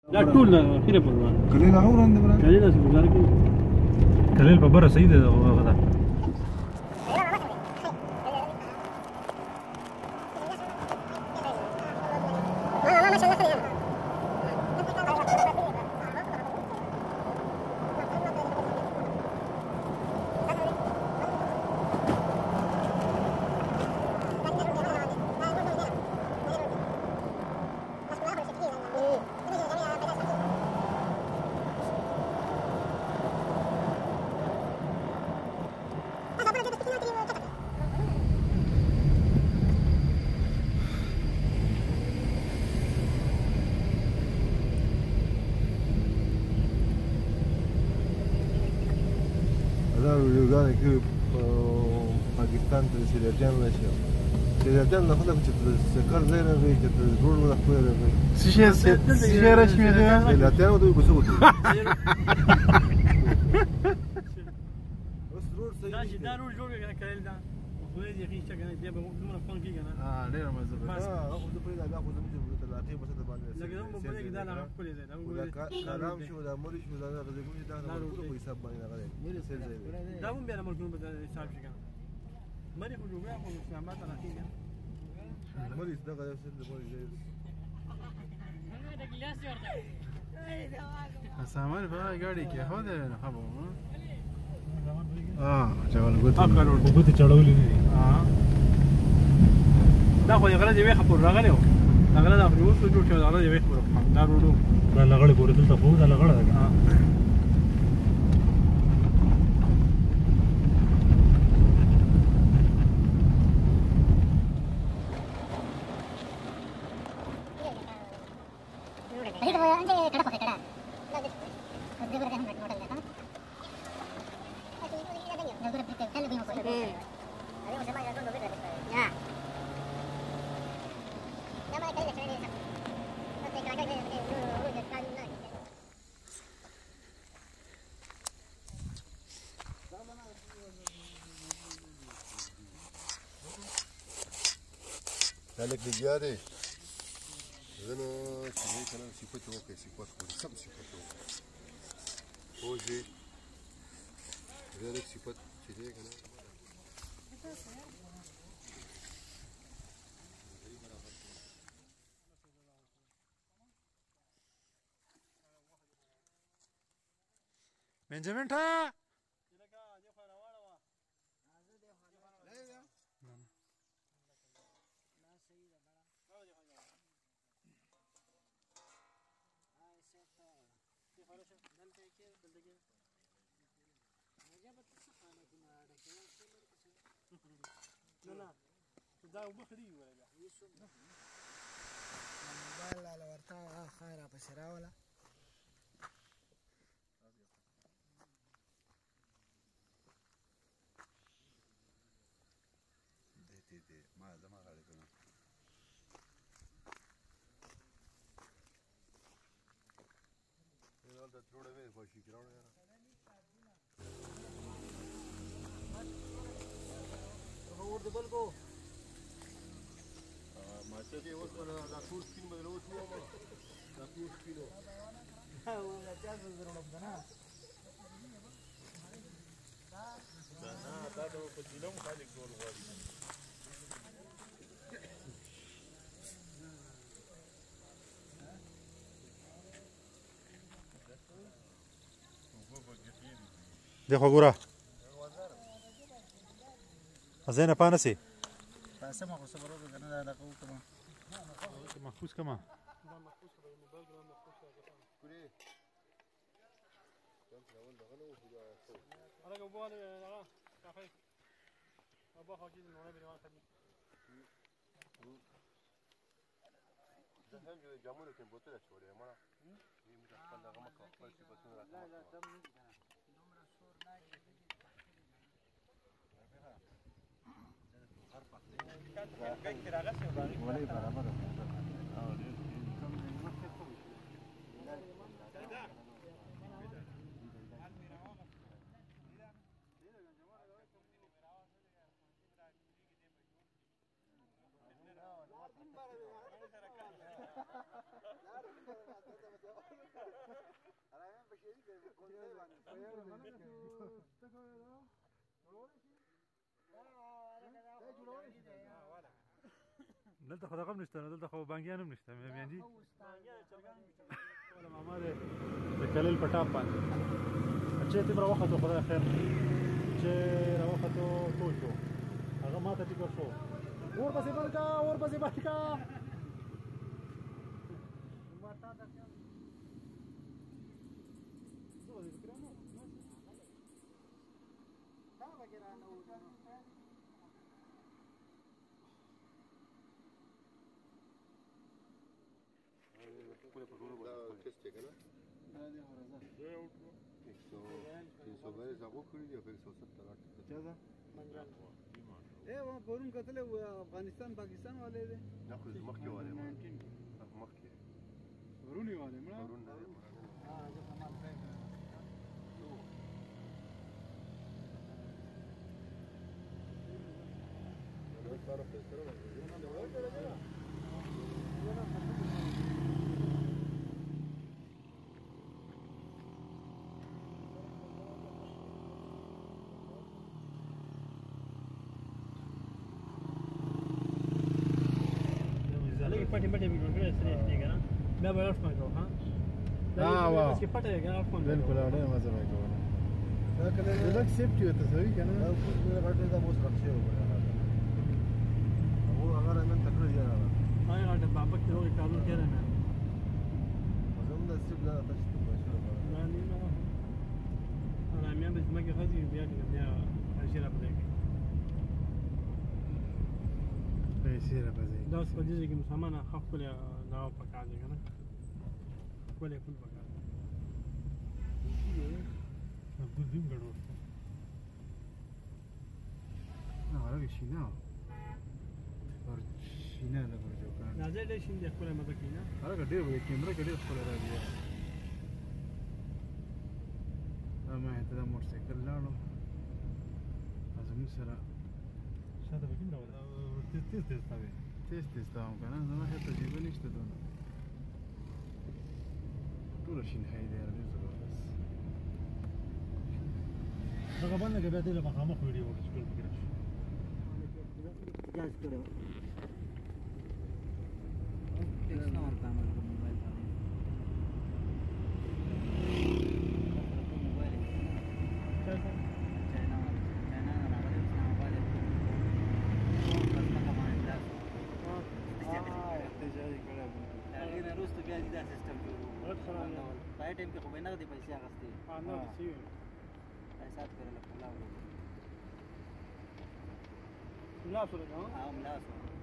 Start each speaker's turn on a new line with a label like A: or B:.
A: لا ټول اخیره په روان
B: کلیل هغه وړاندې برا
A: کلیل داسې ګزار کوي
C: کلیل په بره صحیح دی هغه ده
B: ویډیوګانې کوي پاکستان ته د سیلرجان راشي سیلرجان نه خلک چې سکر ځای راغی چې روډ ولا خپل راغی
C: څه شي رسمي دی
B: سیلرجان دوی بسو وته اوس روډ صحیح
A: دا چې دا روډ جوړ کړل دا خو دې هیڅ څنګه دی به دومره فون کیږي نه
C: ډېر مزه
B: خو د پرې دا خو زموږ د لاټې په څه باندې
A: لکه زموږ په دې کې دا نه خپل دی دا
B: کلام شو دا موري شو دا غزه کوم دا په حساب باندې راغلی مېره سیل ځای
A: دا هم بیا ملګرو په حساب شي کنه مری خو جوړه خو اسلامات نه کیږي
B: موري دا غزه سیل د موري ځای
A: دا ګلاس ورته
C: سامان په ګاډي کې هو دی نه خبر
B: چاول ګوت
C: وګته چړولې دي
A: دا خو یې غره دی وخه پر راغلی و دا غره دا پروس جوړ شو دا غره دی وخه دا روډو
C: دا لغړې پورې دلته خو دا لغړه ده
B: لك دياري انا شنو كان صفته اوكي صفته سب صفته اوجي غيرك صفات كده كان
C: بنجامین ټا
A: لا دا وبخري ولا لا
D: موبایل لا ورته خیره پسې راوله
B: دې ما زما غاړه کنه دا جوړه وې خوشي کراوه یاره اور دې بل کو ما ته دې اوس ولا دا ټول سپین بدل اوس نو ما دا ټول سپینو
D: او دا تاسو زرونه بدنا
B: دا په جلوم خالق ټول غواړي
C: देखो गोरा زين پانسي
D: پاسه ما خو صبر وکړه کنه دا لکه وکړم
C: محفوظ کما
A: دا مخصوص په موبایل کې مخصوص
B: کړی څنګه راول دغه نو خو دا
A: هغه بواله هغه کافي ابا حاجی نو نه بيوان خدي
B: دا هم جو جامونه کې بوتل چوره ما یې موږ خپل دغه مکه خپل څه بسونه راځي
D: لا تم نه دومره شور نه
B: ولې برابر
C: دلته خو دغه هم نشته نو دلته خو بانګیان هم نشته میاندي ولا ماما ده د کلیل په ټاپ باندې چې تیمره وخته خدای خیر چې راوخته ټول شو هغه ماته ټیکر شو اور پسې بلکا
B: टेस्ट है ना 342 هغه کړی دی 170 80 ده
D: اے و پرون کتل افغانستان پاکستان والے دي
B: نه خو مخکې والے مخکې
D: ورونی والے مړه
B: ورون نه
D: ها زه کمال ځای
A: پټي پټي ویډیو کړی سره دی کنه بیا به راځم کوه ها
B: واو
A: چې پټه یې کنه فون
B: بالکل اړه مزه راکوي دا کله لک سیفټي وته سوي کنه دا خو دې راټه دا موس راځي او هغه من تکړه دی راغله
A: هاي راټه بابا کې وګورئ کارو کې نه
B: زم دا سیب دا تاسو ته مشوره
A: نه نه انا مې به مګه غزي بیا بیا اشاره پدې
B: پیسې را پځي
A: دا اوس په دې کې مسلمانه خف کولې دا پکا دي کنه کولې فل پکا
C: د دې غړو
B: نه راوي شي نه ور شینه نه ورجو کنه
A: نه زه دې شین دې خپل مده کې نه
B: هغه ډېر وې کیمرا کې ډېر خپل راځي ما ته دا موټر سایکل لاړو ازمو سره
C: شاته وګورم دا تیز تاوي
B: تیز تاوم کنه زما هیڅ تجربه نشته دونه ټول شین هاي دی راځي زبردست
C: هغه باندې کې به دې له مخامخ ویډیو ورسول فکر شي
A: ګاز کړو
D: ټیکس نه ورته ما موبایل باندې موبایل
A: څه
D: چاینا نه راغلی اسلام آباد
B: احتجاجي کړه
D: هغه نه روستو بیا دې دا سیستم جوړ
A: بہت خراب ہے
D: پای ټیم کې خو به نه دي پیسې اغستې
A: हाँ ना सी
D: پیسې کړل په لاو
A: لا سره
D: ملا سره